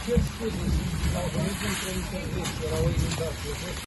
cer scuze, au venit într-o intervenție, era o inundație.